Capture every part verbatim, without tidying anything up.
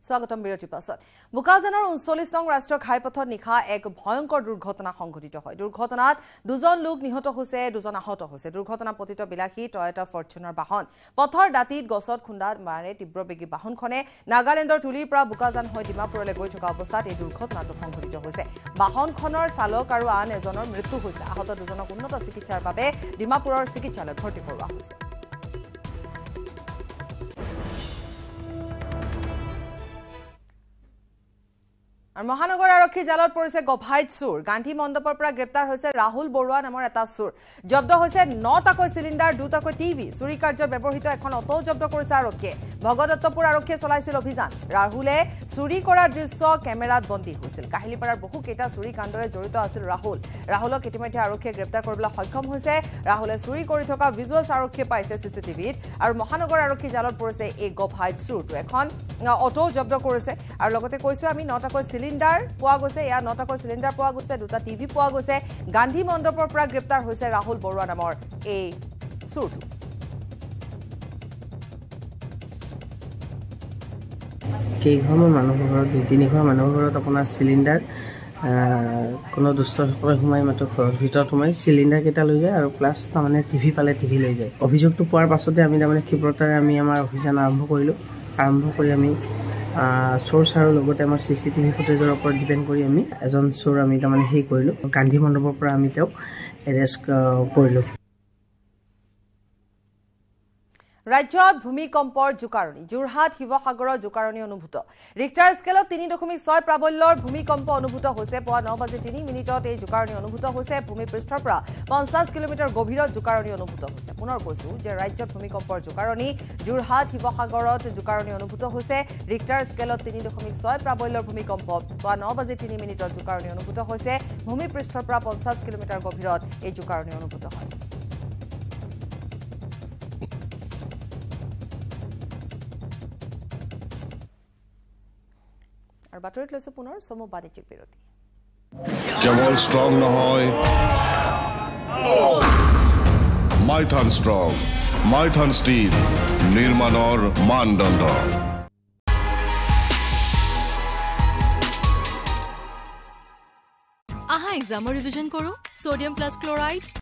স্বাগতম বিৰতিৰ পাছত বুকাজানৰ ঊনচল্লিশ নং ৰাষ্ট্ৰীয় ঘাইপথত নিখা এক ভয়ংকৰ দুৰ্ঘটনা সংঘটিত হয় দুৰ্ঘটনাত দুজন লোক নিহত হৈছে দুজন আহত হৈছে দুৰ্ঘটনা পতিত বিলাসী টয়োটা ফৰচুনাৰ বাহন পথৰ দাঁতিত গছত খুন্দা মাৰে তীব্ৰবেগী বাহনখনে নাগালেণ্ডৰ তুলিৰ পৰা বুকাজান হৈ ডিমাপুৰলৈ গৈ থকা অৱস্থাত এই দুৰ্ঘটনাটো সংঘটিত হৈছে বাহনখনৰ চালক আৰু আন এজনৰ মৃত্যু হৈছে আহত দুজনক উন্নত চিকিৎসাৰ বাবে ডিমাপুৰৰ চিকিৎসালয়ত ভৰ্তি কৰোৱা হৈছে আর মহানগর আরক্ষী জালত পড়েছে গভাইত চুর গান্ধী মণ্ডপৰ পৰা গ্ৰেপ্তাৰ হৈছে ৰাহুল বৰুৱা নামৰ এটা চুৰ জব্দ হৈছে নটাকৈ সিলিন্ডাৰ দুটাকৈ টিভি চুৰি কাৰ্যত ব্যৱহৃত এখন অটো জব্দ কৰিছে আৰক্ষীয়ে ভগদত্তপুৰ আৰক্ষীয়ে চলাইছিল অভিযান ৰাহুলে চুৰি কৰা দৃশ্য কেমেৰাত বন্দী হৈছিল কাহিলিপাৰাৰ বহু কেইটা চুৰি কাণ্ডৰে জড়িত আছিল ৰাহুল ৰাহুলক ইতিমধ্যে আৰক্ষীয়ে গ্ৰেপ্তাৰ কৰিবলৈ সক্ষম হৈছে ৰাহুলে চুৰি কৰি থকা ভিজুৱেলছ আৰক্ষীয়ে পাইছে সিসিটিভিত আৰু মহানগৰ আৰক্ষী জালত পড়েছে এই গভাইত চুৰটো এখন অটো জব্দ কৰিছে আৰু লগতে কৈছো আমি নটাকৈ সিলিন্ডাৰ পোৱা গৈছে ইয়া নটাকৈ সিলিন্ডাৰ পোৱা গৈছে দুটা টিভি পোৱা গৈছে গান্ধী মণ্ডপৰ পৰা গ্ৰেপ্তাৰ হৈছে ৰাহুল বৰুৱা নামৰ এই চুৰটো কেইঘৰ মানুহৰ ঘৰত দুই তিনি ঘৰ মানুহৰ ঘৰত আপোনাৰ সিলিন্ডাৰ কোনো দুষ্টসকলে সোমাই মাত্ৰ ঘৰৰ ভিতৰত সোমাই সিলিন্ডাৰ কেইটা লৈ যায় আৰু প্লাছ তাৰমানে টিভি পালে টিভি লৈ যায় অভিযোগটো পোৱাৰ পাছতে আমি তাৰমানে ক্ষীপ্ৰতাৰে আমি আমাৰ অভিযান আৰম্ভ কৰিলোঁ আৰম্ভ কৰি আমি সোর্স আর লগতে আমার সিসিটিভি ফুটেজৰ ওপৰত ডিপেন্ড কৰি আমি এজন চোৰ আমি তাৰমানে হেই কৰিলো গান্ধী মণ্ডপৰ পৰা আমি তেওঁক এৰেষ্ট কৰিলো ৰাজ্যত ভূমিকম্পৰ জুকাৰণি যোৰহাট শিৱসাগৰৰ জুকাৰণি অনুভূত ৰিক্টাৰ স্কেলত তিনি দশমিক ছয় প্ৰাবল্যৰ ভূমিকম্প অনুভূত হৈছে পুৱা ন বাজি তিনি মিনিটত এই জুকাৰণি অনুভূত হৈছে ভূমিপৃষ্ঠৰ পৰা পঞ্চাছ কিলোমিটাৰ গভীৰত জুকাৰণি অনুভূত হৈছে পুনৰ কৈছো যে ৰাজ্যত ভূমিকম্পৰ জুকাৰণি যোৰহাট শিৱসাগৰত জুকাৰণি অনুভূত হৈছে ৰিক্টাৰ স্কেলত তিনি দশমিক ছয় প্ৰাবল্যৰ ভূমিকম্প পুৱা ন বাজি তিনি মিনিটত জুকাৰণি অনুভূত হৈছে ভূমিপৃষ্ঠৰ পৰা পঞ্চাছ কিলোমিটাৰ গভীৰত এই জুকাৰণি অনুভূত হয় আর বাতৰিত লৈছো পুনৰ সমু বাণিজ্যিক বিৰতি কেৱল ষ্ট্ৰং নহয় মাইথান ষ্ট্ৰং মাইথান ষ্টিল নিৰ্মাণৰ মানদণ্ড আহা এক্সামৰ ৰিভিজন কৰো সোডিয়াম প্লাস ক্লোৰাইড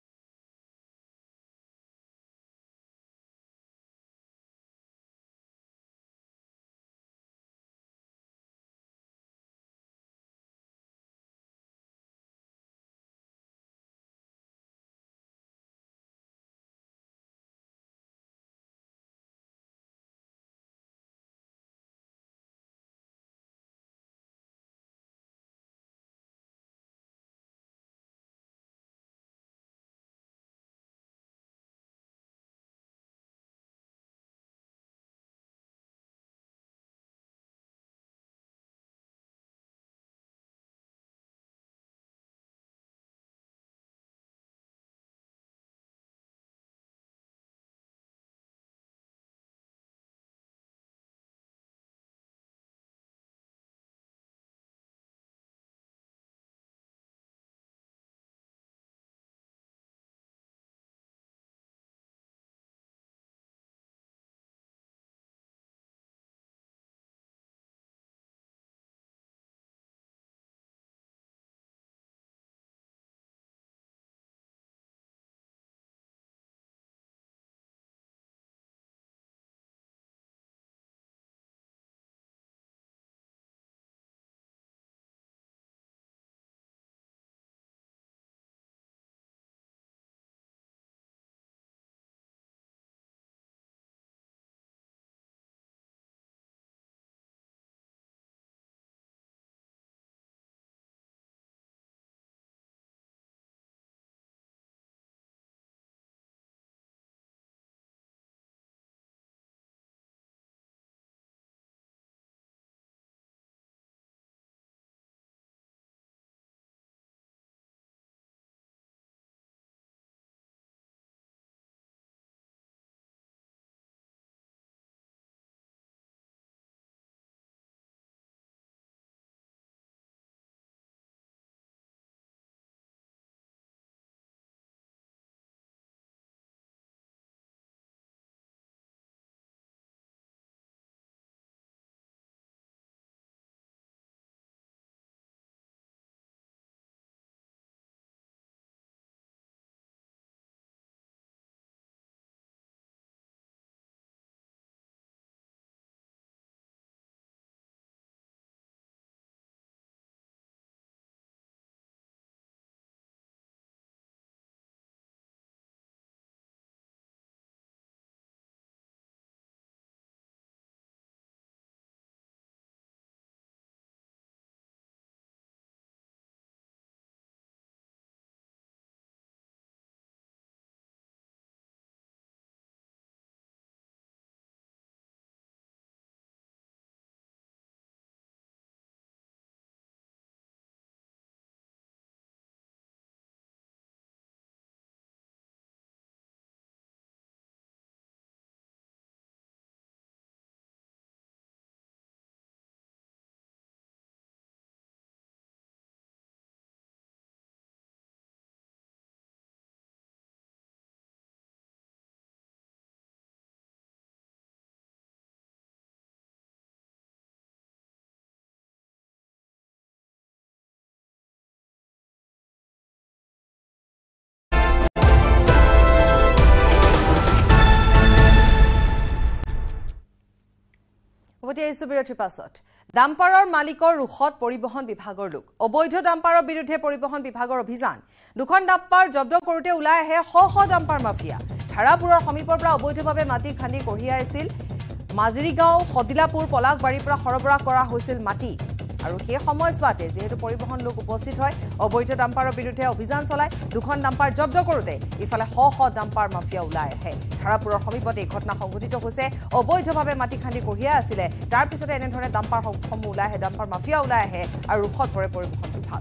উভতি আহিছো বিৰতিৰ পাছত ডাম্পাৰৰ মালিকৰ ৰুখত পৰিবহন বিভাগৰ লোক অবৈধ ডাম্পাৰৰ বিৰুদ্ধে পৰিবহন বিভাগৰ অভিযান দুখন ডাম্পাৰ জব্দ কৰোতে ওলাই আহে শ শ ডাম্পাৰ মাফিয়া ধাৰাপুৰৰ সমীপৰ পৰা অবৈধভাৱে মাটি খান্দি কঢ়িয়াই আছিল মাজৰিগাঁও সদিলাপুৰ পলাকবাৰীৰ পৰা সৰবৰাহ কৰা হৈছিল মাটি আৰু সেই সময়ছোৱাতে যেহেতু পৰিবহন লোক উপস্থিত হয় অবৈধ ডাম্পাৰৰ বিৰুদ্ধে অভিযান চলাই দুখন ডাম্পাৰ জব্দ কৰোতে ইফালে শ শ ডাম্পাৰ মাফিয়া ওলাই আহে ধাৰাপুৰৰ সমীপতে এই ঘটনা সংঘটিত হৈছে অবৈধভাৱে মাটি খান্দি কঢ়িয়াই আছিলে তাৰ পিছতে এনেধৰণে ডাম্পাৰ সমূহ ওলাই আহে ডাম্পাৰ মাফিয়া ওলাই আহে আৰু ৰুখত পৰে পৰিবহন বিভাগ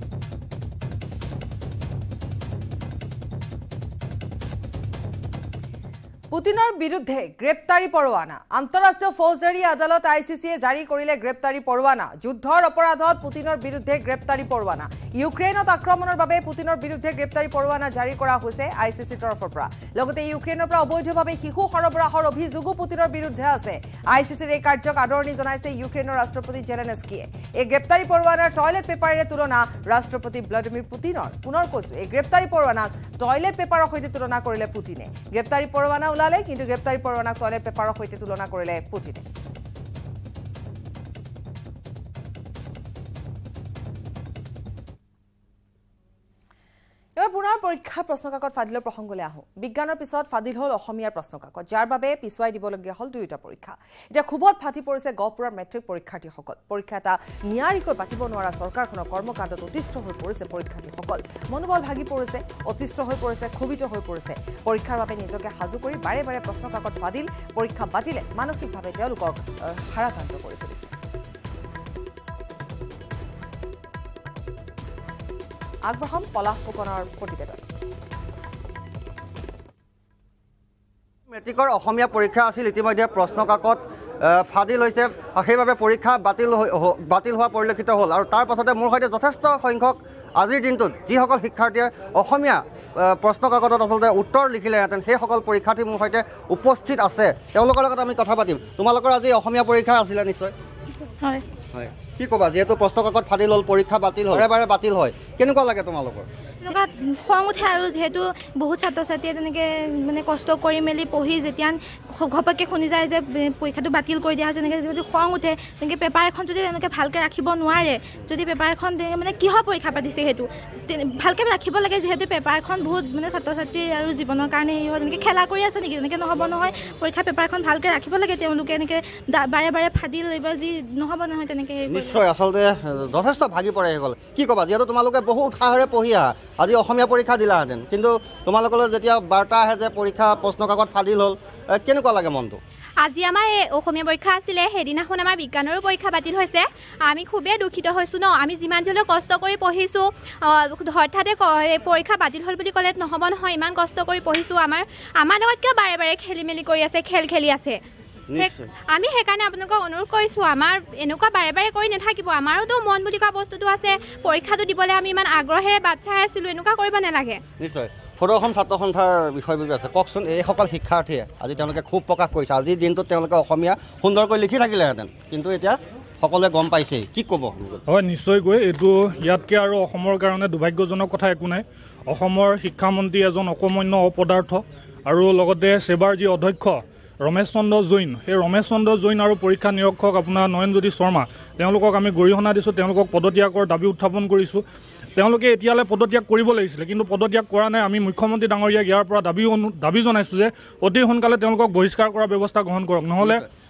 পুতিনৰ বিৰুদ্ধে গ্ৰেপ্তাৰী পৰৱানা আন্তঃৰাষ্ট্ৰীয় ফৌজদাৰী আদালত আইচিচিয়ে জাৰি কৰিলে গ্ৰেপ্তাৰী পৰৱানা যুদ্ধৰ অপৰাধত পুতিনৰ বিৰুদ্ধে গ্ৰেপ্তাৰী পৰৱানা ইউক্ৰেইনত আক্ৰমণৰ বাবে পুতিনৰ বিৰুদ্ধে গ্ৰেপ্তাৰী পৰৱানা জাৰি কৰা হৈছে আইচিচিৰ তৰফৰ পৰা লগতে ইউক্ৰেইনৰ পৰা অবৈধভাৱে শিশু সৰবৰাহৰ অভিযোগো পুতিনৰ বিৰুদ্ধে আছে আইচিচিৰ এই কাৰ্যক আদৰণি জনাইছে ইউক্ৰেইনৰ ৰাষ্ট্ৰপতি জেলেনস্কিয়ে এই গ্ৰেপ্তাৰী পৰৱানাৰ টয়লেট পেপাৰেৰে তুলনা ৰাষ্ট্ৰপতি ভ্লাদিমিৰ পুতিনৰ পুনৰ কৈছো এই গ্ৰেপ্তাৰী পৰৱানাক টয়লেট পেপাৰৰ সৈতে তুলনা কৰিলে পুতিনে গ্ৰেপ্তাৰী পৰৱানা ওলালে কিন্তু গ্ৰেপ্তাৰী পৰৱানাক টয়লেট পেপাৰৰ সৈতে তুলনা কৰিলে পুতিনে এবাৰ পুনৰ পৰীক্ষা প্ৰশ্নকাকত ফাদিলৰ প্ৰসংগলৈ আহো বিজ্ঞানৰ পিছত ফাদিল হল অসমীয়াৰ প্ৰশ্নকাকত যাৰ বাবে পিছুৱাই দিবলগীয়া হল দুয়োটা পৰীক্ষা এতিয়া খুবত ফাটি পৰিছে গহপুৰৰ মেট্ৰিক পৰীক্ষাৰ্থীসকল পৰীক্ষা এটা নিয়াৰিকৈ পাতিব নোৱাৰা চৰকাৰখনৰ কৰ্মকাণ্ডত অতিষ্ঠ হৈ পৰিছে পৰীক্ষাৰ্থীসকল মনোবল ভাগি পৰিছে অতিষ্ঠ হৈ পৰিছে ক্ষোভিত হৈ পৰিছে পৰীক্ষাৰ বাবে নিজকে সাজু কৰি বাৰে বাৰে প্ৰশ্নকাকত ফাদিল পৰীক্ষা বাতিলে মানসিকভাৱে তেওঁলোকক হাৰাক্ৰান্ত কৰি তুলিছে আগবঢ়াম পলাশ ফুকনৰ প্ৰতিবেদন মেট্ৰিকৰ অসমীয়া পৰীক্ষা আছিল ইতিমধ্যে প্ৰশ্নকাকত ফাদিল হৈছে সেইবাবে পৰীক্ষা বাতিল বাতিল হোৱা পৰিলক্ষিত হ'ল আৰু তাৰ পাছতে মোৰ সৈতে যথেষ্ট সংখ্যক আজিৰ দিনটোত যিসকল শিক্ষাৰ্থীয়ে অসমীয়া প্ৰশ্নকাকতত আচলতে উত্তৰ লিখিলেহেঁতেন সেইসকল পৰীক্ষাৰ্থী মোৰ সৈতে উপস্থিত আছে তেওঁলোকৰ লগত আমি কথা পাতিম তোমালোকৰ আজি অসমীয়া পৰীক্ষা আছিলে নিশ্চয় হয় হয় কি ক'বা যেহেতু প্ৰশ্নকাকত ফাদিল হ'ল পৰীক্ষা বাতিল হয় বাৰে বাতিল হয় কেনেকুৱা লাগে তোমালোকৰ এনেকুৱা খং উঠে আৰু যিহেতু বহুত ছাত্ৰ ছাত্ৰীয়ে তেনেকৈ মানে কষ্ট কৰি মেলি পঢ়ি যেতিয়া ঘপককৈ শুনি যায় যে পৰীক্ষাটো বাতিল কৰি দিয়া হয় যেনেকৈ যিহেতু খং উঠে তেনেকৈ পেপাৰ এখন যদি তেনেকৈ ভালকৈ ৰাখিব নোৱাৰে যদি পেপাৰ এখন মানে কিহৰ পৰীক্ষা পাতিছে সেইটো ভালকৈ ৰাখিব লাগে যিহেতু পেপাৰখন বহুত মানে ছাত্ৰ ছাত্ৰীৰ আৰু জীৱনৰ কাৰণে এই হয় তেনেকৈ খেলা কৰি আছে নেকি তেনেকৈ নহ'ব নহয় পৰীক্ষা পেপাৰখন ভালকৈ ৰাখিব লাগে তেওঁলোকে এনেকৈ বাৰে বাৰে ফাদিল এইবাৰ যি নহ'ব নহয় তেনেকৈ নিশ্চয় আচলতে যথেষ্ট ভাগি পৰে সেইসকল কি ক'বা যিহেতু তোমালোকে বহু উৎসাহেৰে পঢ়ি আহা আজি অসমীয়া পৰীক্ষা দিলাহেঁতেন কিন্তু তোমালোকলৈ যেতিয়া বাৰ্তা আহে যে পৰীক্ষা প্ৰশ্নকাকত ফাদিল হ'ল কেনেকুৱা লাগে মনটো আজি আমাৰ এই অসমীয়া পৰীক্ষা আছিলে সেইদিনাখন আমাৰ বিজ্ঞানৰো পৰীক্ষা বাতিল হৈছে আমি খুবেই দুখিত হৈছোঁ ন আমি যিমান হ'লেও কষ্ট কৰি পঢ়িছোঁ হঠাতে পৰীক্ষা বাতিল হ'ল বুলি ক'লে নহ'ব নহয় ইমান কষ্ট কৰি পঢ়িছোঁ আমাৰ আমাৰ লগত কিয় বাৰে বাৰে খেলি মেলি কৰি আছে খেল খেলি আছে আমি সেইকাৰণে আপোনালোকক অনুৰোধ কৰিছোঁ আমাৰ এনেকুৱা বাৰে বাৰে কৰি নাথাকিব আমাৰোতো মন বুলি কোৱা বস্তুটো আছে পৰীক্ষাটো দিবলৈ আমি ইমান আগ্ৰহেৰে বাট চাই আছিলোঁ এনেকুৱা কৰিব নালাগে নিশ্চয় সদৌ অসম ছাত্ৰ সন্থাৰ বিষয়ববী আছে কওকচোন এইসকল শিক্ষাৰ্থীয়ে আজি তেওঁলোকে খুব প্ৰকাশ কৰিছে আজিৰ দিনটোত তেওঁলোকে অসমীয়া সুন্দৰকৈ লিখি থাকিলেহেঁতেন কিন্তু এতিয়া সকলোৱে গম পাইছেই কি ক'ব হয় নিশ্চয়কৈ এইটো ইয়াতকৈ আৰু অসমৰ কাৰণে দুৰ্ভাগ্যজনক কথা একো নাই অসমৰ শিক্ষামন্ত্ৰী এজন অকৰ্মণ্য অপদাৰ্থ আৰু লগতে সেবাৰ যি অধ্যক্ষ ৰমেশ চন্দ্ৰ জৈন সেই ৰমেশ চন্দ্ৰ জৈন আৰু পৰীক্ষা নিৰীক্ষক আপোনাৰ নয়নজ্যোতি শৰ্মা তেওঁলোকক আমি গৰিহণা দিছোঁ তেওঁলোকক পদত্যাগৰ দাবী উত্থাপন কৰিছোঁ তেওঁলোকে এতিয়ালৈ পদত্যাগ কৰিব লাগিছিলে কিন্তু পদত্যাগ কৰা নাই আমি মুখ্যমন্ত্ৰী ডাঙৰীয়াক ইয়াৰ পৰা দাবী দাবী জনাইছোঁ যে অতি সোনকালে তেওঁলোকক বহিষ্কাৰ কৰাৰ ব্যৱস্থা গ্ৰহণ কৰক নহ'লে